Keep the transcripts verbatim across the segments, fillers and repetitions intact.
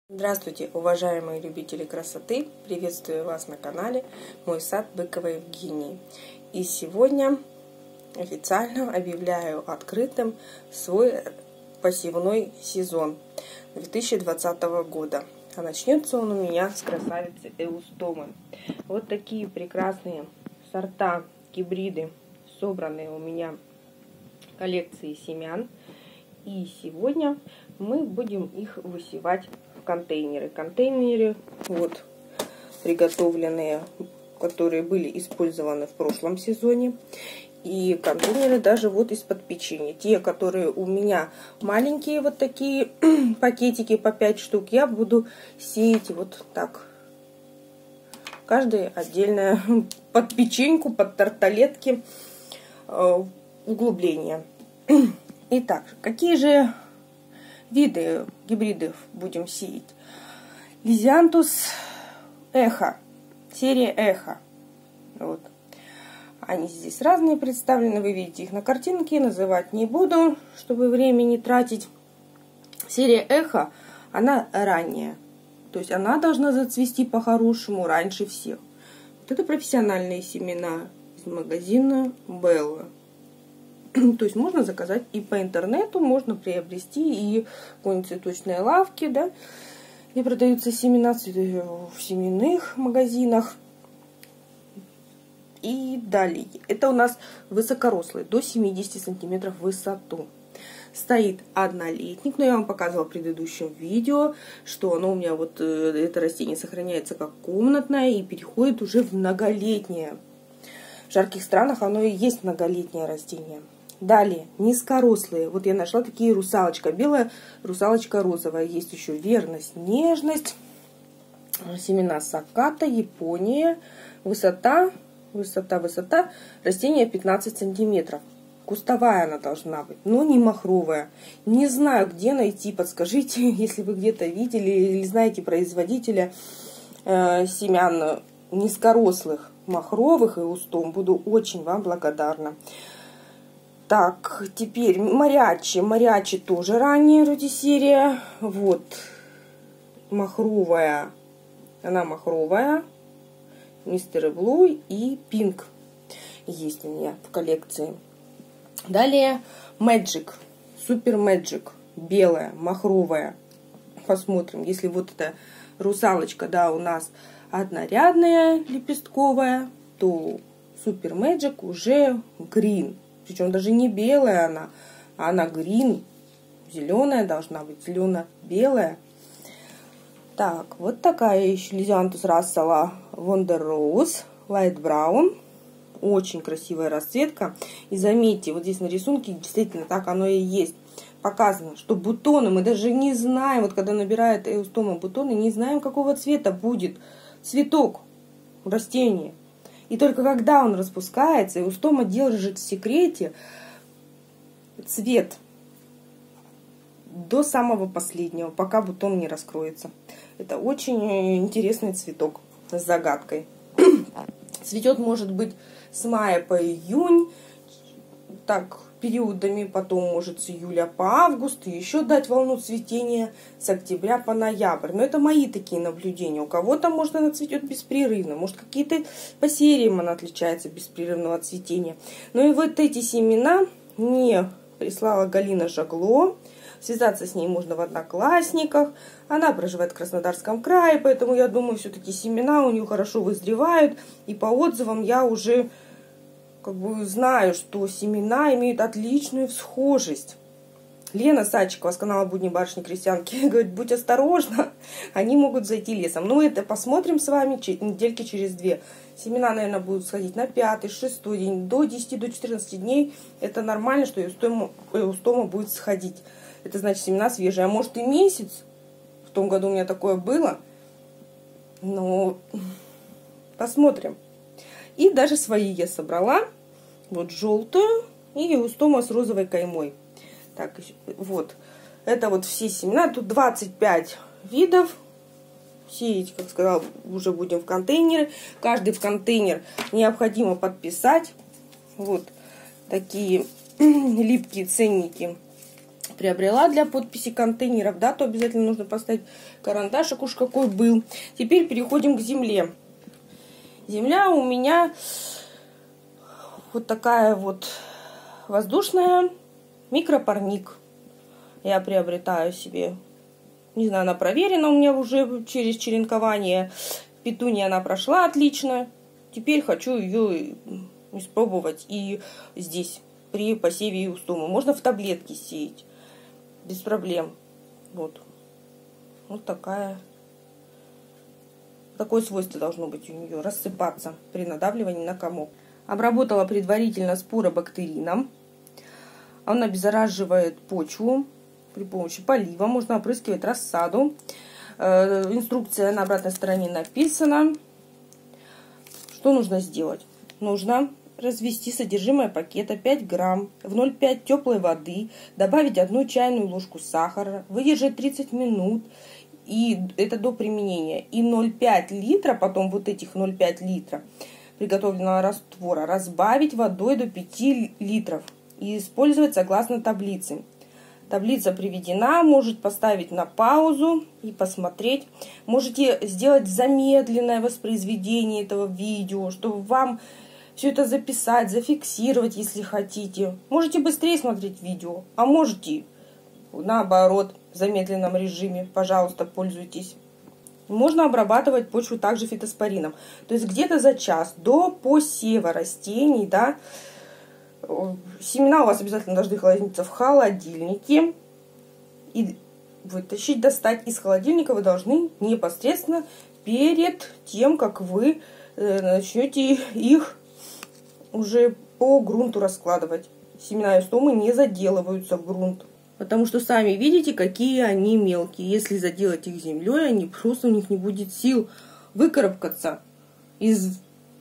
Здравствуйте, уважаемые любители красоты! Приветствую вас на канале Мой сад Быковой Евгении. И сегодня официально объявляю открытым свой посевной сезон две тысячи двадцатого года. А начнется он у меня с красавицы Эустомы. Вот такие прекрасные сорта, гибриды, собранные у меня в коллекции семян. И сегодня мы будем их высевать в контейнеры. Контейнеры вот приготовленные, которые были использованы в прошлом сезоне. И контейнеры даже вот из-под печенья. Те, которые у меня маленькие, вот такие пакетики по пять штук, я буду сеять вот так. Каждая отдельная под печеньку, под тарталетки э, углубления. Итак, какие же виды гибридов будем сеять? Лизиантус эхо, серия эхо. Вот. Они здесь разные представлены, вы видите их на картинке, называть не буду, чтобы время не тратить. Серия эхо, она ранняя, то есть она должна зацвести по-хорошему раньше всех. Вот это профессиональные семена из магазина Белла. То есть можно заказать и по интернету, можно приобрести и в какой-нибудь цветочной лавке, да, где продаются семена в семенных магазинах. И далее. Это у нас высокорослый, до семидесяти сантиметров в высоту. Стоит однолетник, но я вам показывала в предыдущем видео, что оно у меня вот, это растение сохраняется как комнатное и переходит уже в многолетнее. В жарких странах оно и есть многолетнее растение. Далее, низкорослые. Вот я нашла такие: русалочка белая, русалочка розовая. Есть еще верность, нежность. Семена саката, Япония. Высота, высота, высота. Растение пятнадцать сантиметров. Кустовая она должна быть, но не махровая. Не знаю, где найти, подскажите, если вы где-то видели или знаете производителя э, семян низкорослых, махровых и устом. Буду очень вам благодарна. Так, теперь Мариачи. Мариачи тоже ранняя вроде серия. Вот, махровая. Она махровая. Мистер Блу и Пинк есть у меня в коллекции. Далее Magic. Супер Magic. Белая, махровая. Посмотрим, если вот эта русалочка, да, у нас однорядная, лепестковая, то Супер Magic уже green. Причем даже не белая она, а она green, зеленая должна быть, зелено-белая. Так, вот такая еще Лизиантус рассела Wonder Rose, Light Brown. Очень красивая расцветка. И заметьте, вот здесь на рисунке действительно так оно и есть. Показано, что бутоны мы даже не знаем, вот когда набирает эустома бутоны, не знаем, какого цвета будет цветок растения. И только когда он распускается, эустома держит в секрете цвет до самого последнего, пока бутон не раскроется. Это очень интересный цветок с загадкой. Цветет, может быть, с мая по июнь, так, периодами, потом может с июля по август, и еще дать волну цветения с октября по ноябрь. Но это мои такие наблюдения. У кого-то, может, она цветет беспрерывно, может, какие-то по сериям она отличается беспрерывного цветения. Ну и вот эти семена мне прислала Галина Жагло. Связаться с ней можно в Одноклассниках. Она проживает в Краснодарском крае, поэтому я думаю, все-таки семена у нее хорошо вызревают. И по отзывам я уже как бы знаю, что семена имеют отличную всхожесть. Лена Садчикова с канала Будни барышни крестьянки говорит: будь осторожна, они могут зайти лесом. Ну, это посмотрим с вами недельки через две. Семена, наверное, будут сходить на пятый, шестой день, до десяти, до четырнадцати дней. Это нормально, что эустома, эустома будет сходить. Это значит, семена свежие. А может и месяц. В том году у меня такое было. Но посмотрим. И даже свои я собрала. Вот желтую и эустома с розовой каймой. Так, вот. Это вот все семена. Тут двадцать пять видов. Сеять, как сказала, уже будем в контейнеры. Каждый в контейнер необходимо подписать. Вот такие липкие ценники приобрела для подписи контейнеров, да, то обязательно нужно поставить карандашик, уж какой был. Теперь переходим к земле. Земля у меня вот такая вот воздушная, микропарник. Я приобретаю себе, не знаю, она проверена у меня уже через черенкование. Петуния она прошла отлично. Теперь хочу ее испробовать и здесь, при посеве эустомы. Можно в таблетки сеять, без проблем. Вот, вот такая, такое свойство должно быть у нее, рассыпаться при надавливании на комок. Обработала предварительно споробактерином. Он обеззараживает почву при помощи полива. Можно опрыскивать рассаду. Инструкция на обратной стороне написана. Что нужно сделать? Нужно развести содержимое пакета пять грамм в ноль целых пять теплой воды, добавить одну чайную ложку сахара, выдержать тридцать минут, и это до применения. И ноль целых пять литра, потом вот этих ноль целых пять литра приготовленного раствора разбавить водой до пяти литров и использовать согласно таблице. Таблица приведена, может поставить на паузу и посмотреть. Можете сделать замедленное воспроизведение этого видео, чтобы вам все это записать, зафиксировать, если хотите. Можете быстрее смотреть видео, а можете наоборот, в замедленном режиме. Пожалуйста, пользуйтесь. Можно обрабатывать почву также фитоспорином. То есть где-то за час до посева растений, да, семена у вас обязательно должны храниться в холодильнике. И вытащить, достать из холодильника вы должны непосредственно перед тем, как вы начнете их уже по грунту раскладывать. Семена эустомы не заделываются в грунт. Потому что сами видите, какие они мелкие. Если заделать их землей, они просто у них не будет сил выкарабкаться из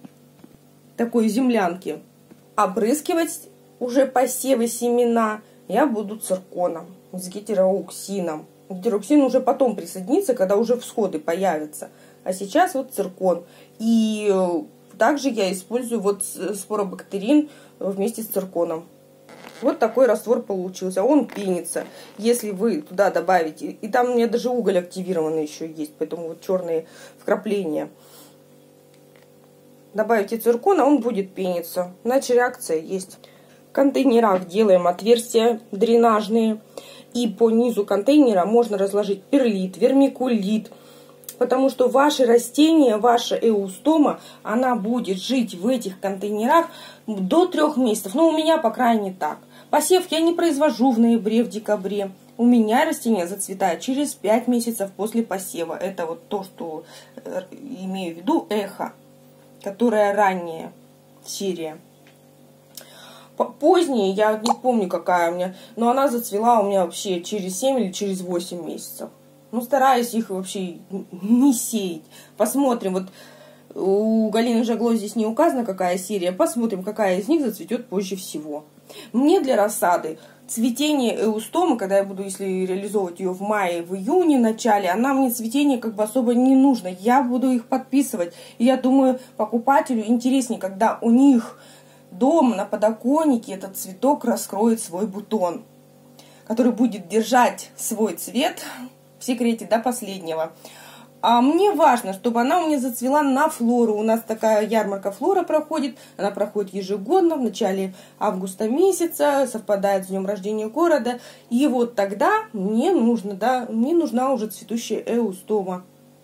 такой землянки. Опрыскивать уже посевы семена я буду цирконом с гетероуксином. Гетероуксин уже потом присоединится, когда уже всходы появятся. А сейчас вот циркон. И также я использую вот споробактерин вместе с цирконом. Вот такой раствор получился. Он пенится. Если вы туда добавите... И там у меня даже уголь активированный еще есть, поэтому вот черные вкрапления. Добавите циркон, а он будет пениться. Иначе реакция есть. В контейнерах делаем отверстия дренажные. И по низу контейнера можно разложить перлит, вермикулит. Потому что ваши растения, ваша эустома, она будет жить в этих контейнерах до трех месяцев. Ну, у меня, по крайней мере, так. Посев я не произвожу в ноябре, в декабре. У меня растение зацветает через пять месяцев после посева. Это вот то, что имею в виду эхо, которая ранняя серия. Поздние, я не помню, какая у меня, но она зацвела у меня вообще через семь или через восемь месяцев. Ну, стараюсь их вообще не сеять. Посмотрим, вот у Галины Жагло здесь не указано, какая серия. Посмотрим, какая из них зацветет позже всего. Мне для рассады цветение эустомы, когда я буду, если реализовывать ее в мае, в июне, в начале, она мне цветение как бы особо не нужно. Я буду их подписывать. И я думаю, покупателю интереснее, когда у них дома на подоконнике этот цветок раскроет свой бутон, который будет держать свой цвет в секрете до последнего. А мне важно, чтобы она у меня зацвела на флору. У нас такая ярмарка флора проходит. Она проходит ежегодно в начале августа месяца, совпадает с днем рождения города. И вот тогда мне нужно, да, мне нужна уже цветущая эустома.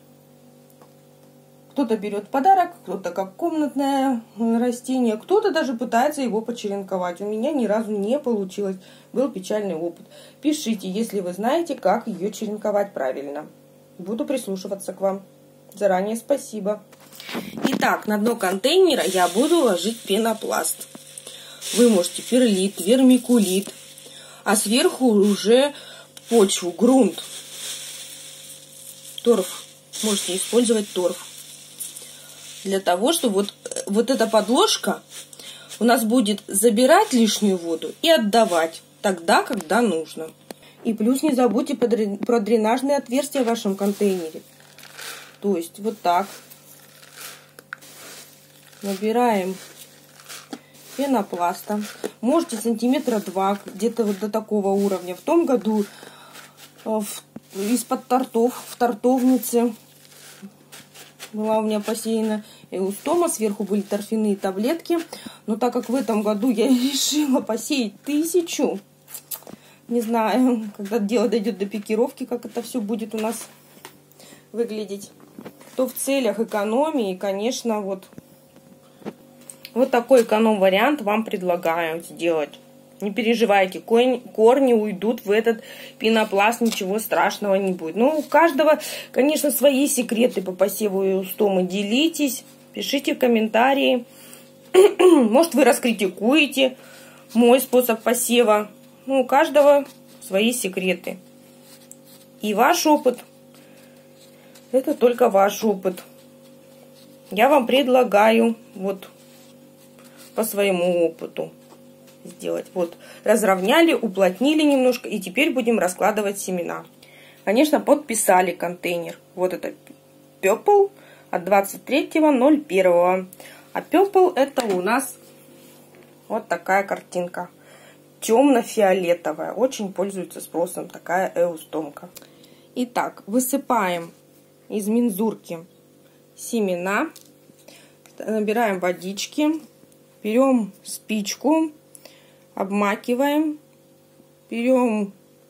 Кто-то берет подарок, кто-то как комнатное растение, кто-то даже пытается его почеренковать. У меня ни разу не получилось. Был печальный опыт. Пишите, если вы знаете, как ее черенковать правильно. Буду прислушиваться к вам. Заранее спасибо. Итак, на дно контейнера я буду ложить пенопласт. Вы можете перлит, вермикулит, а сверху уже почву, грунт. Торф. Можете использовать торф. Для того, чтобы вот, вот эта подложка у нас будет забирать лишнюю воду и отдавать тогда, когда нужно. И плюс не забудьте про дренажные отверстия в вашем контейнере. То есть вот так. Набираем пенопласта. Можете сантиметра два, где-то вот до такого уровня. В том году из-под тортов в тортовнице была у меня посеяна эустома, сверху были торфяные таблетки. Но так как в этом году я решила посеять тысячу, не знаю, когда дело дойдет до пикировки, как это все будет у нас выглядеть, то в целях экономии, конечно, вот, вот такой эконом-вариант вам предлагаю сделать. Не переживайте, корни уйдут в этот пенопласт, ничего страшного не будет. Но у каждого, конечно, свои секреты по посеву эустомы. Делитесь, пишите комментарии. Может, вы раскритикуете мой способ посева. Ну, у каждого свои секреты. И ваш опыт. Это только ваш опыт. Я вам предлагаю вот по своему опыту сделать. Вот, разровняли, уплотнили немножко, и теперь будем раскладывать семена. Конечно, подписали контейнер. Вот это Purple от двадцать третьего ноль первого. А Purple это у нас вот такая картинка. Темно-фиолетовая. Очень пользуется спросом такая эустомка. Итак, высыпаем из мензурки семена. Набираем водички. Берем спичку. Обмакиваем. Берем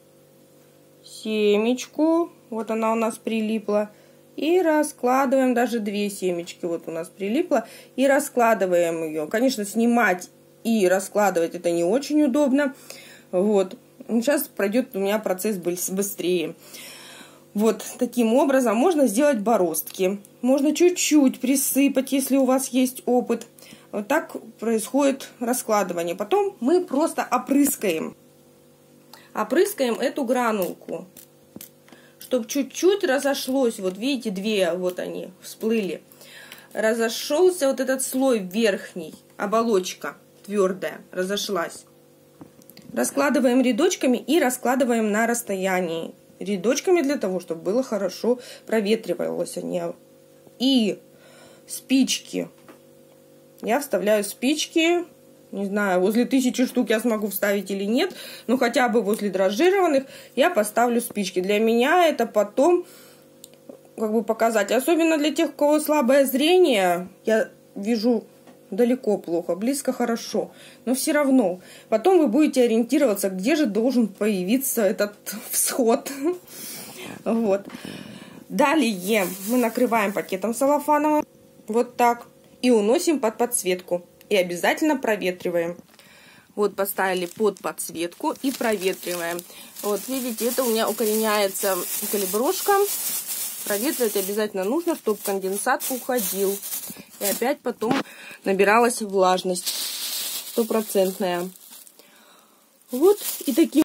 семечку. Вот она у нас прилипла. И раскладываем. Даже две семечки вот у нас прилипло. И раскладываем ее. Конечно, снимать и раскладывать это не очень удобно. Вот. Сейчас пройдет у меня процесс быстрее. Вот таким образом можно сделать бороздки. Можно чуть-чуть присыпать, если у вас есть опыт. Вот так происходит раскладывание. Потом мы просто опрыскаем. Опрыскаем эту гранулку. Чтобы чуть-чуть разошлось. Вот видите, две вот они всплыли. Разошелся вот этот слой верхний, оболочка твердая, разошлась. Раскладываем рядочками и раскладываем на расстоянии. Рядочками для того, чтобы было хорошо проветривалось они. И спички. Я вставляю спички. Не знаю, возле тысячи штук я смогу вставить или нет. Но хотя бы возле дрожжированных я поставлю спички. Для меня это потом как бы показать. Особенно для тех, у кого слабое зрение. Я вижу далеко плохо, близко хорошо. Но все равно. Потом вы будете ориентироваться, где же должен появиться этот всход. Вот. Далее мы накрываем пакетом целлофановым. Вот так. И уносим под подсветку. И обязательно проветриваем. Вот поставили под подсветку и проветриваем. Вот видите, это у меня укореняется калиброшка. Проветривать обязательно нужно, чтобы конденсат уходил. И опять потом набиралась влажность стопроцентная. Вот и таким